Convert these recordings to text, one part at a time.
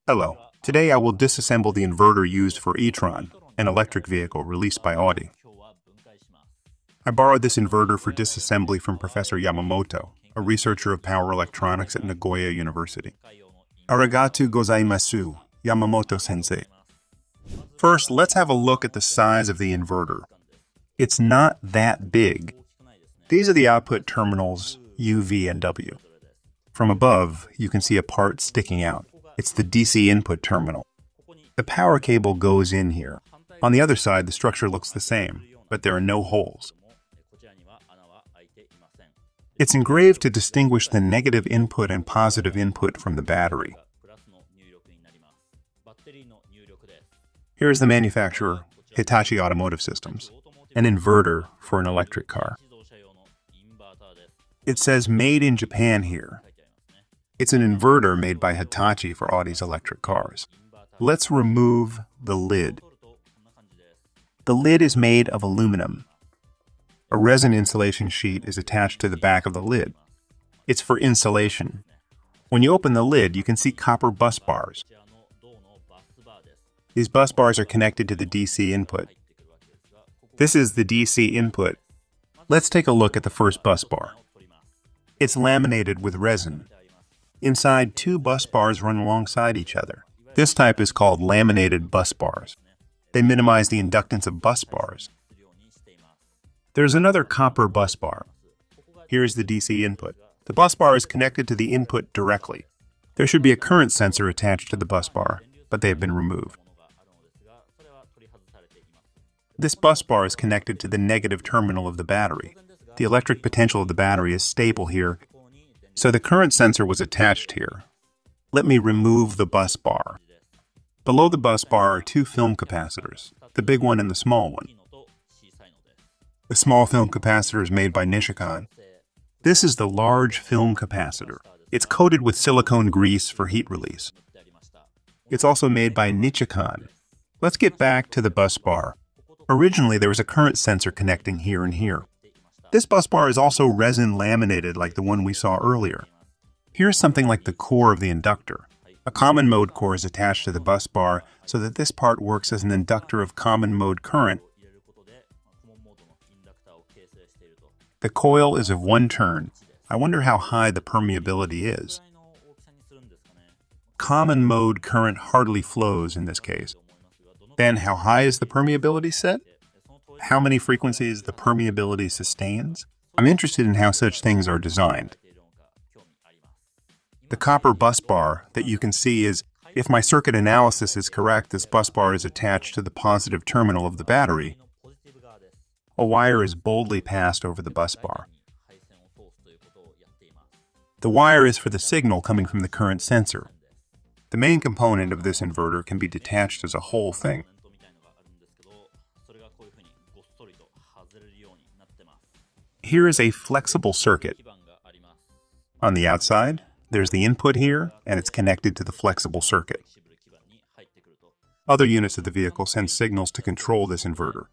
Hello. Today I will disassemble the inverter used for e-tron, an electric vehicle released by Audi. I borrowed this inverter for disassembly from Professor Yamamoto, a researcher of power electronics at Nagoya University. Arigatou gozaimasu, Yamamoto-sensei. First, let's have a look at the size of the inverter. It's not that big. These are the output terminals U, V, and W. From above, you can see a part sticking out. It's the DC input terminal. The power cable goes in here. On the other side, the structure looks the same, but there are no holes. It's engraved to distinguish the negative input and positive input from the battery. Here's the manufacturer, Hitachi Automotive Systems, an inverter for an electric car. It says made in Japan here. It's an inverter made by Hitachi for Audi's electric cars. Let's remove the lid. The lid is made of aluminum. A resin insulation sheet is attached to the back of the lid. It's for insulation. When you open the lid, you can see copper bus bars. These bus bars are connected to the DC input. This is the DC input. Let's take a look at the first bus bar. It's laminated with resin. Inside, two bus bars run alongside each other. This type is called laminated bus bars. They minimize the inductance of bus bars. There's another copper bus bar. Here's the DC input. The bus bar is connected to the input directly. There should be a current sensor attached to the bus bar, but they have been removed. This bus bar is connected to the negative terminal of the battery. The electric potential of the battery is stable here, so the current sensor was attached here. Let me remove the bus bar. Below the bus bar are two film capacitors, the big one and the small one. The small film capacitor is made by Nishikan. This is the large film capacitor. It's coated with silicone grease for heat release. It's also made by Nichikan. Let's get back to the bus bar. Originally, there was a current sensor connecting here and here. This bus bar is also resin laminated like the one we saw earlier. Here's something like the core of the inductor. A common mode core is attached to the bus bar so that this part works as an inductor of common mode current. The coil is of one turn. I wonder how high the permeability is. Common mode current hardly flows in this case. Then how high is the permeability set? How many frequencies the permeability sustains? I'm interested in how such things are designed. The copper bus bar that you can see is, if my circuit analysis is correct, this bus bar is attached to the positive terminal of the battery. A wire is boldly passed over the bus bar. The wire is for the signal coming from the current sensor. The main component of this inverter can be detached as a whole thing. Here is a flexible circuit. On the outside, there's the input here, and it's connected to the flexible circuit. Other units of the vehicle send signals to control this inverter.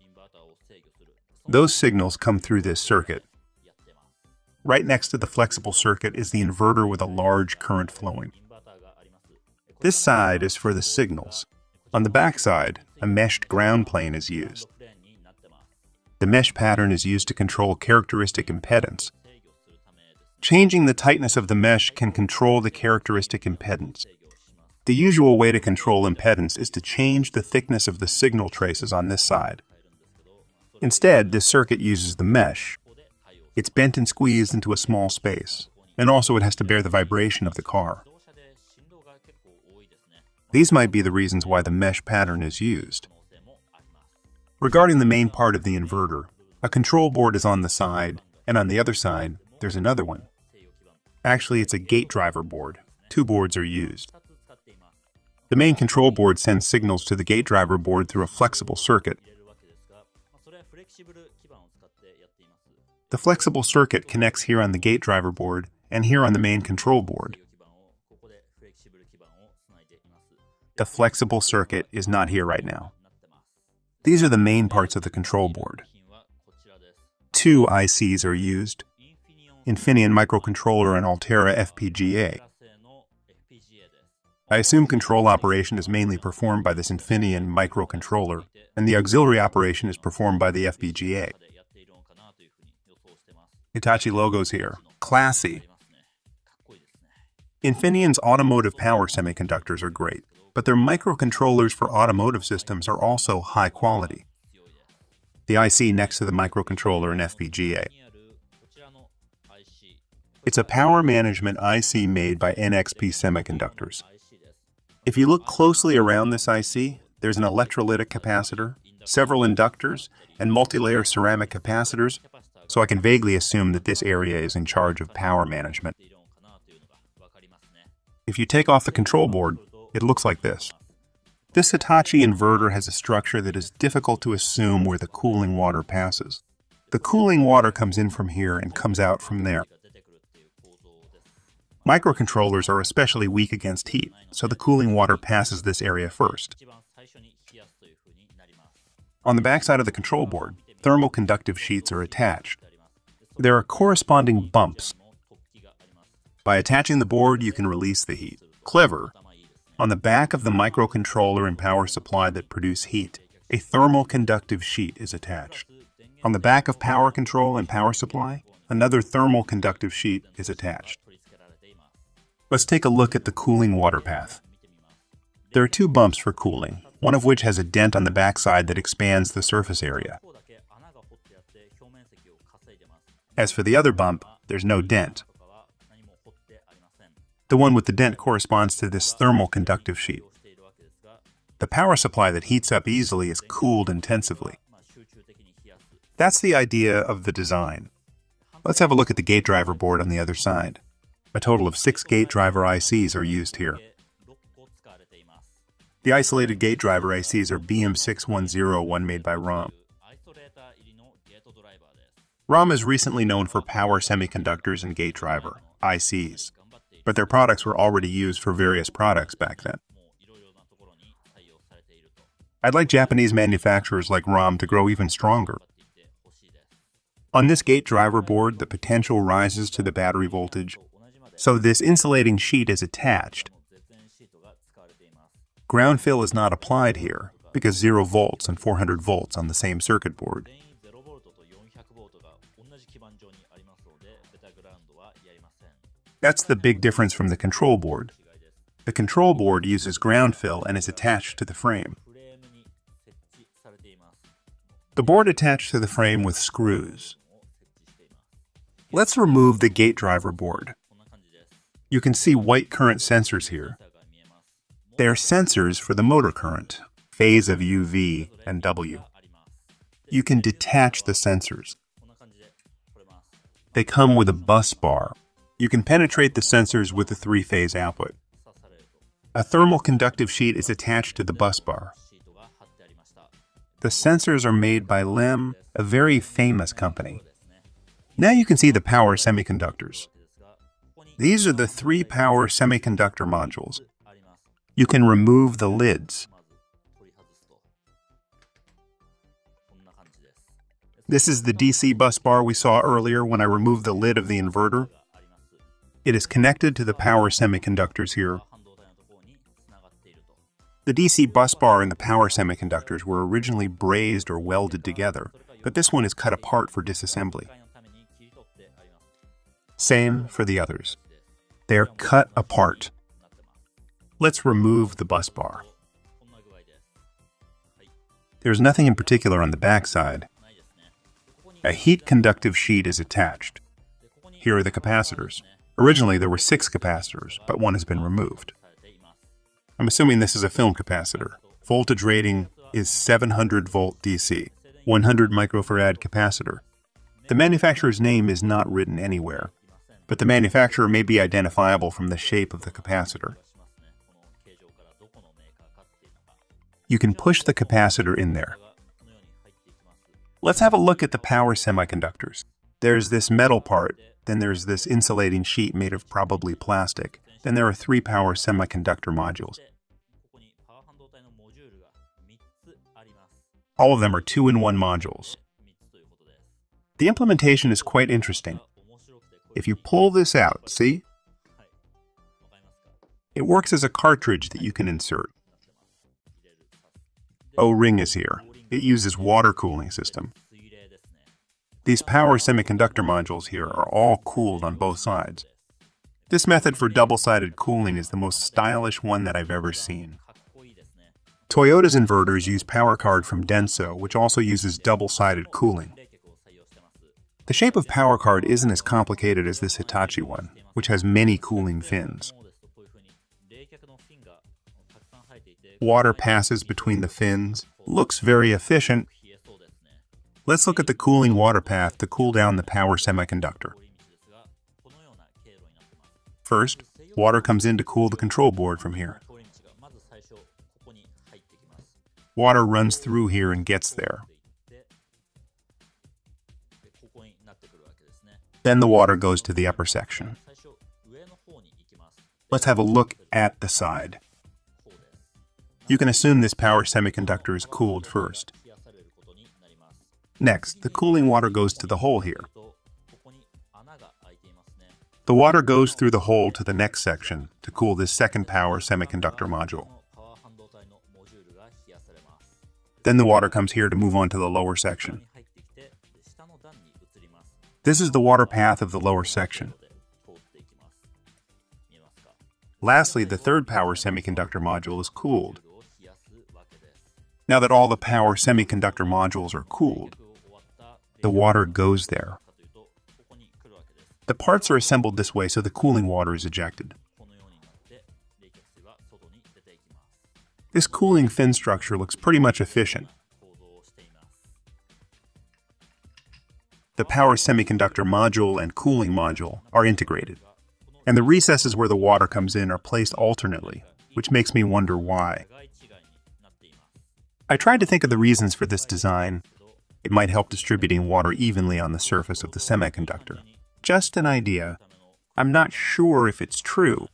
Those signals come through this circuit. Right next to the flexible circuit is the inverter with a large current flowing. This side is for the signals. On the back side, a meshed ground plane is used. The mesh pattern is used to control characteristic impedance. Changing the tightness of the mesh can control the characteristic impedance. The usual way to control impedance is to change the thickness of the signal traces on this side. Instead, this circuit uses the mesh. It's bent and squeezed into a small space, and also it has to bear the vibration of the car. These might be the reasons why the mesh pattern is used. Regarding the main part of the inverter, a control board is on the side, and on the other side, there's another one. Actually, it's a gate driver board. Two boards are used. The main control board sends signals to the gate driver board through a flexible circuit. The flexible circuit connects here on the gate driver board and here on the main control board. The flexible circuit is not here right now. These are the main parts of the control board. Two ICs are used, Infineon microcontroller and Altera FPGA. I assume control operation is mainly performed by this Infineon microcontroller, and the auxiliary operation is performed by the FPGA. Hitachi logos here. Classy. Infineon's automotive power semiconductors are great, but their microcontrollers for automotive systems are also high quality. The IC next to the microcontroller and FPGA. It's a power management IC made by NXP Semiconductors. If you look closely around this IC, there's an electrolytic capacitor, several inductors, and multi-layer ceramic capacitors, so I can vaguely assume that this area is in charge of power management. If you take off the control board, it looks like this. This Hitachi inverter has a structure that is difficult to assume where the cooling water passes. The cooling water comes in from here and comes out from there. Microcontrollers are especially weak against heat, so the cooling water passes this area first. On the backside of the control board, thermal conductive sheets are attached. There are corresponding bumps. By attaching the board, you can release the heat. Clever. On the back of the microcontroller and power supply that produce heat, a thermal conductive sheet is attached. On the back of power control and power supply, another thermal conductive sheet is attached. Let's take a look at the cooling water path. There are two bumps for cooling, one of which has a dent on the backside that expands the surface area. As for the other bump, there's no dent. The one with the dent corresponds to this thermal conductive sheet. The power supply that heats up easily is cooled intensively. That's the idea of the design. Let's have a look at the gate driver board on the other side. A total of 6 gate driver ICs are used here. The isolated gate driver ICs are BM610, one made by ROM. ROM is recently known for power semiconductors and gate driver, ICs, but their products were already used for various products back then. I'd like Japanese manufacturers like ROM to grow even stronger. On this gate driver board, the potential rises to the battery voltage, so this insulating sheet is attached. Ground fill is not applied here, because 0 volts and 400 volts on the same circuit board. That's the big difference from the control board. The control board uses ground fill and is attached to the frame. The board attached to the frame with screws. Let's remove the gate driver board. You can see white current sensors here. They are sensors for the motor current, phase of UV and W. You can detach the sensors. They come with a bus bar. You can penetrate the sensors with the 3-phase output. A thermal conductive sheet is attached to the bus bar. The sensors are made by LEM, a very famous company. Now you can see the power semiconductors. These are the 3 power semiconductor modules. You can remove the lids. This is the DC bus bar we saw earlier when I removed the lid of the inverter. It is connected to the power semiconductors here. The DC bus bar and the power semiconductors were originally brazed or welded together, but this one is cut apart for disassembly. Same for the others. They are cut apart. Let's remove the bus bar. There's nothing in particular on the back side. A heat conductive sheet is attached. Here are the capacitors. Originally there were 6 capacitors, but one has been removed. I'm assuming this is a film capacitor. Voltage rating is 700 volt DC, 100 microfarad capacitor. The manufacturer's name is not written anywhere, but the manufacturer may be identifiable from the shape of the capacitor. You can push the capacitor in there. Let's have a look at the power semiconductors. There's this metal part, then there's this insulating sheet made of probably plastic. Then there are 3 power semiconductor modules. All of them are 2-in-1 modules. The implementation is quite interesting. If you pull this out, see? It works as a cartridge that you can insert. O-ring is here. It uses water cooling system. These power semiconductor modules here are all cooled on both sides. This method for double-sided cooling is the most stylish one that I've ever seen. Toyota's inverters use power card from Denso, which also uses double-sided cooling. The shape of power card isn't as complicated as this Hitachi one, which has many cooling fins. Water passes between the fins. Looks very efficient. Let's look at the cooling water path to cool down the power semiconductor. First, water comes in to cool the control board from here. Water runs through here and gets there. Then the water goes to the upper section. Let's have a look at the side. You can assume this power semiconductor is cooled first. Next, the cooling water goes to the hole here. The water goes through the hole to the next section to cool this second power semiconductor module. Then the water comes here to move on to the lower section. This is the water path of the lower section. Lastly, the third power semiconductor module is cooled. Now that all the power semiconductor modules are cooled, the water goes there. The parts are assembled this way so the cooling water is ejected. This cooling fin structure looks pretty much efficient. The power semiconductor module and cooling module are integrated, and the recesses where the water comes in are placed alternately, which makes me wonder why. I tried to think of the reasons for this design. It might help distributing water evenly on the surface of the semiconductor. Just an idea. I'm not sure if it's true.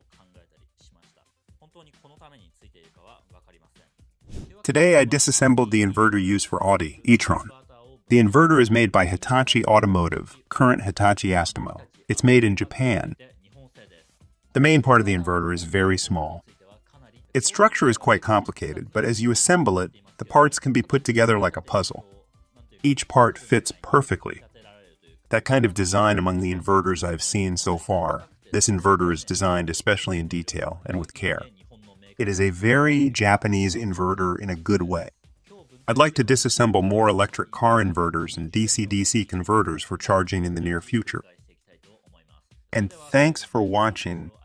Today I disassembled the inverter used for Audi, e-tron. The inverter is made by Hitachi Automotive, current Hitachi Astemo. It's made in Japan. The main part of the inverter is very small. Its structure is quite complicated, but as you assemble it, the parts can be put together like a puzzle. Each part fits perfectly. That kind of design among the inverters I've seen so far. This inverter is designed especially in detail and with care. It is a very Japanese inverter in a good way. I'd like to disassemble more electric car inverters and DC-DC converters for charging in the near future. And thanks for watching.